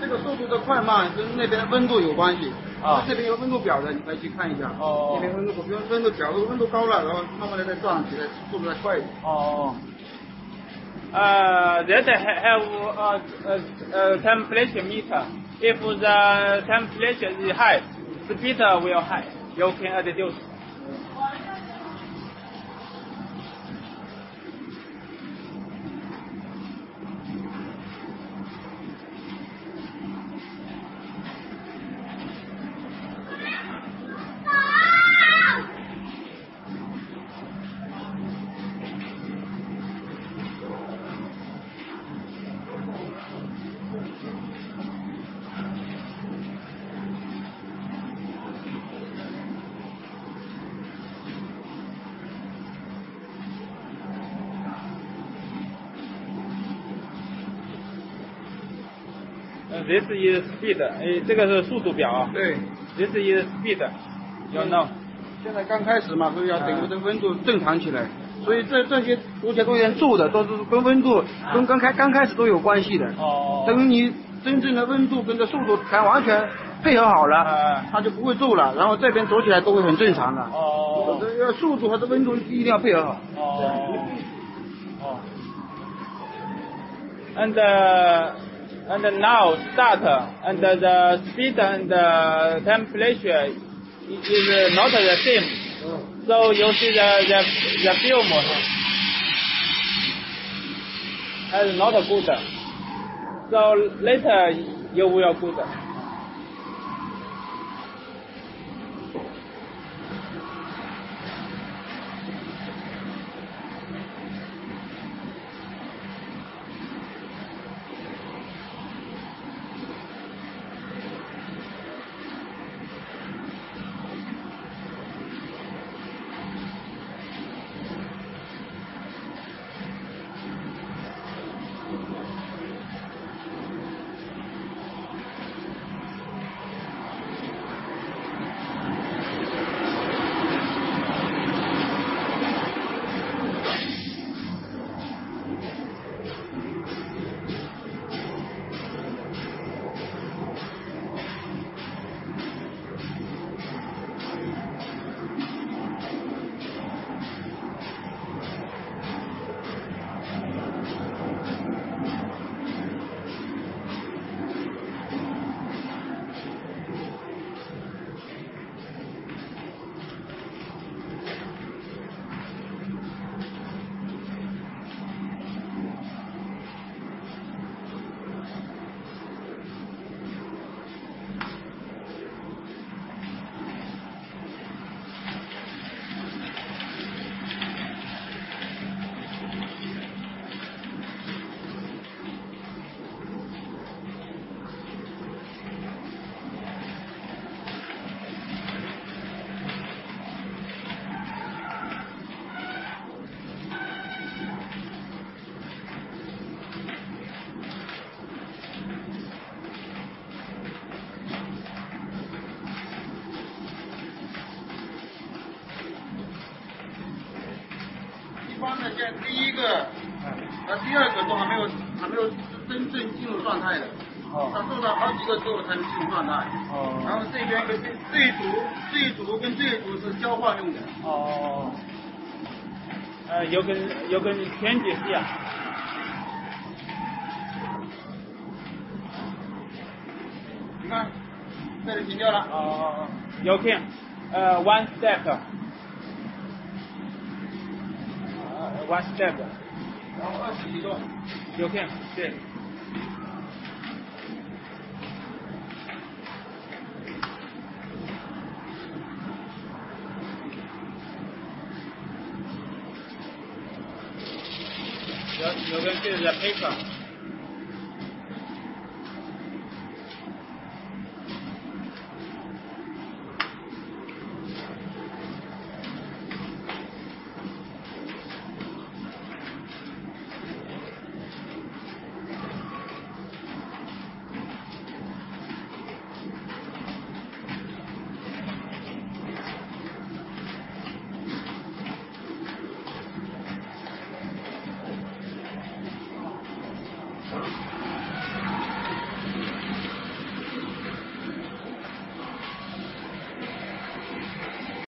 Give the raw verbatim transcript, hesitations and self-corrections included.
这个速度的快慢跟那边的温度有关系。 啊， 这边有温度表的，你可以去看一下。 哦。 这边温度表，温度表，温度高了，然后慢慢的再转起来，速度再快一点。 哦。Uh, that have a, a, a temperature meter. If the temperature is high, speed will high. You can adjust. 呃 ，this is speed， 哎，这个是速度表啊。 对 ，this is speed，you know。 现在刚开始嘛，所以要等这温度正常起来，所以这这些读起来都有点皱的，都是跟温度跟刚开刚开始都有关系的。 哦。 等你真正的温度跟这速度才完全配合好了， 啊、 它就不会皱了，然后这边走起来都会很正常的。 哦。 这要速度和这温度一定要配合好。 哦。哦。And uh, and now start and the speed and the temperature is not the same. So you see the the the film is not good. So later you will good. 关的线第一个，呃，第二个都还没有还没有真正进入状态的。哦。它做到好几个之后才能进入状态。哦。然后这边跟这这一组这一组跟这一组是交换用的。 哦。呃，有根有根全解析啊。 你看，这里停掉了。 哦。有看，呃 ，one step。One step， 然后二十移动， 有看，对。有有个这是 paper。